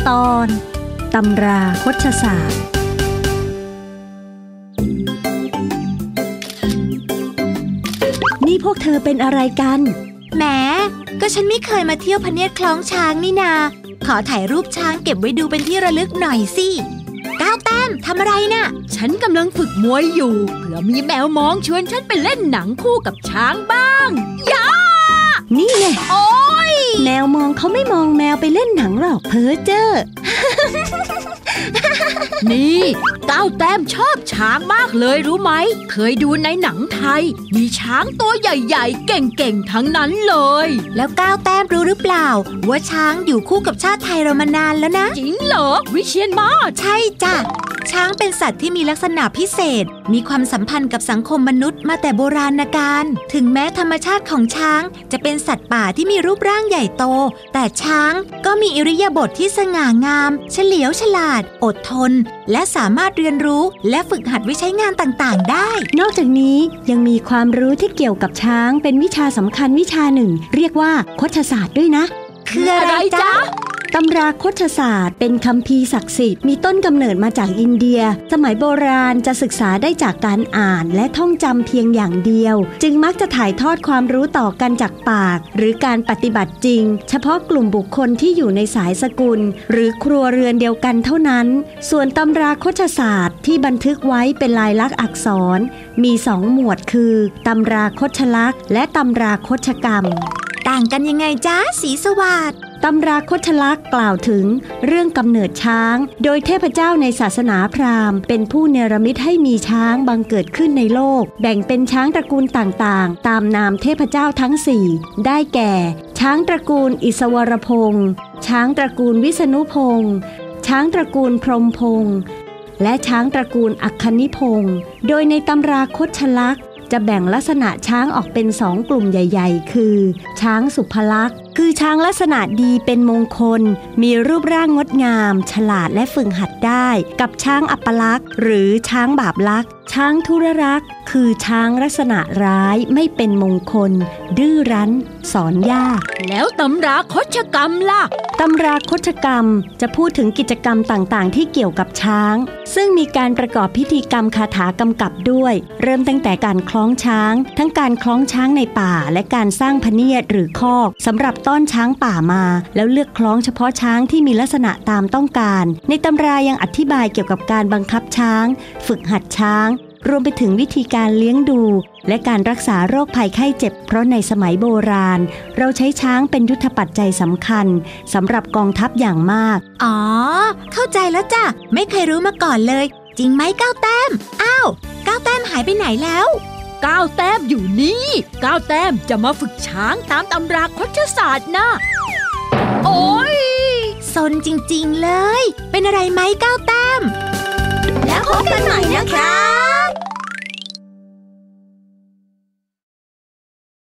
ตอนตำราคชศาสตร์นี่พวกเธอเป็นอะไรกันแหมก็ฉันไม่เคยมาเที่ยวพเนียดคล้องช้างนี่นาขอถ่ายรูปช้างเก็บไว้ดูเป็นที่ระลึกหน่อยสิก้าวแต้มทำอะไรน่ะฉันกำลังฝึกมวยอยู่เผื่อมีแมวมองชวนฉันไปเล่นหนังคู่กับช้างบ้างย่านี่ไงโอ๊ยแมวมองเขาไม่มองแมวไปเล่นหนังหรอกเพ้อเจ้อนี่ก้าวแต้มชอบช้างมากเลยรู้ไหมเคยดูในหนังไทยมีช้างตัวใหญ่ๆเก่งๆทั้งนั้นเลยแล้วก้าวแต้มรู้หรือเปล่าว่าช้างอยู่คู่กับชาติไทยเรามานานแล้วนะจริงเหรอวิเชียรมาศใช่จ้ะช้างเป็นสัตว์ที่มีลักษณะพิเศษมีความสัมพันธ์กับสังคมมนุษย์มาแต่โบราณกาลถึงแม้ธรรมชาติของช้างจะเป็นสัตว์ป่าที่มีรูปร่างใหญ่โตแต่ช้างก็มีอิริยาบถที่สง่างามเฉลียวฉลาดอดทนและสามารถเรียนรู้และฝึกหัดไว้ใช้งานต่างๆได้นอกจากนี้ยังมีความรู้ที่เกี่ยวกับช้างเป็นวิชาสำคัญวิชาหนึ่งเรียกว่าคชศาสตร์ด้วยนะคืออะไรจ๊ะตำราคชศาสตร์เป็นคัมภีร์ศักดิ์สิทธิ์มีต้นกำเนิดมาจากอินเดียสมัยโบราณจะศึกษาได้จากการอ่านและท่องจำเพียงอย่างเดียวจึงมักจะถ่ายทอดความรู้ต่อกันจากปากหรือการปฏิบัติจริงเฉพาะกลุ่มบุคคลที่อยู่ในสายสกุลหรือครัวเรือนเดียวกันเท่านั้นส่วนตำราคชศาสตร์ที่บันทึกไว้เป็นลายลักษณ์อักษรมี2 หมวดคือตำราคชลักษณ์และตำราคชกรรมต่างกันยังไงจ๊ะศรีสวัสดิ์ตำราคชลักษณ์กล่าวถึงเรื่องกำเนิดช้างโดยเทพเจ้าในศาสนาพราหมณ์เป็นผู้เนรมิตให้มีช้างบังเกิดขึ้นในโลกแบ่งเป็นช้างตระกูลต่างๆตามนามเทพเจ้าทั้ง4ได้แก่ช้างตระกูลอิศวรพงษ์ช้างตระกูลวิษณุพงษ์ช้างตระกูลพรหมพงษ์และช้างตระกูลอัคคณิพงษ์โดยในตำราคชลักษณ์จะแบ่งลักษณะช้างออกเป็น2 กลุ่มใหญ่ๆคือช้างสุภลักษณ์คือช้างลักษณะดีเป็นมงคลมีรูปร่างงดงามฉลาดและฝึกหัดได้กับช้างอัปลักษณ์หรือช้างบาปลักษณ์ช้างทุรรักษ์คือช้างลักษณะร้ายไม่เป็นมงคลดื้อรั้นสอนยากแล้วตำราคชกรรมล่ะตำราคชกรรมจะพูดถึงกิจกรรมต่างๆที่เกี่ยวกับช้างซึ่งมีการประกอบพิธีกรรมคาถากำกับด้วยเริ่มตั้งแต่การคล้องช้างทั้งการคล้องช้างในป่าและการสร้างพเนียดหรือคอกสำหรับต้อนช้างป่ามาแล้วเลือกคล้องเฉพาะช้างที่มีลักษณะตามต้องการในตำรายังอธิบายเกี่ยวกับการบังคับช้างฝึกหัดช้างรวมไปถึงวิธีการเลี้ยงดูและการรักษาโรคภัยไข้เจ็บเพราะในสมัยโบราณเราใช้ช้างเป็นยุทธปัจจัยสำคัญสำหรับกองทัพอย่างมากอ๋อเข้าใจแล้วจ้ะไม่เคยรู้มาก่อนเลยจริงไหมก้าวแต้มอ้าวก้าวแต้มหายไปไหนแล้วก้าวแต้มอยู่นี่ก้าวแต้มจะมาฝึกช้างตามตำราคชศาสตร์นะโอ๊ยซนจริงๆเลยเป็นอะไรไหมก้าวแต้มแล้วพบกันใหม่นะครับ